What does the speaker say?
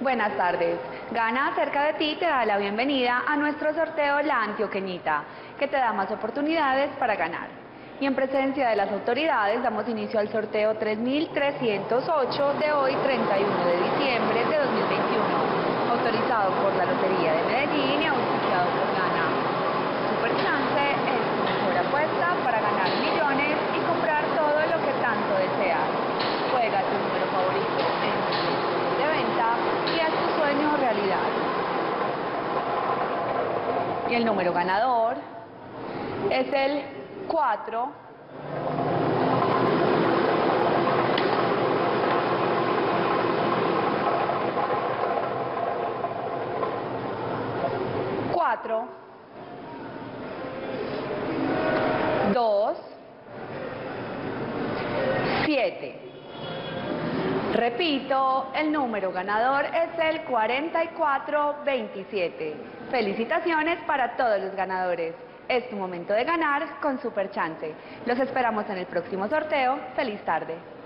Buenas tardes. Gana Cerca de Ti te da la bienvenida a nuestro sorteo La Antioqueñita, que te da más oportunidades para ganar. Y en presencia de las autoridades damos inicio al sorteo 3308 de hoy, 31 de diciembre de 2021, autorizado por la Lotería de Medellín y auspiciado por Gana. Super Chance es tu mejor apuesta para ganar millones y comprar todo lo que tanto deseas. Juega tu número favorito en de venta y haz tu sueño realidad. Y el número ganador es el 4, 4, 2, 7. Repito, el número ganador es el 4427. Felicitaciones para todos los ganadores. Es tu momento de ganar con Super Chance. Los esperamos en el próximo sorteo. ¡Feliz tarde!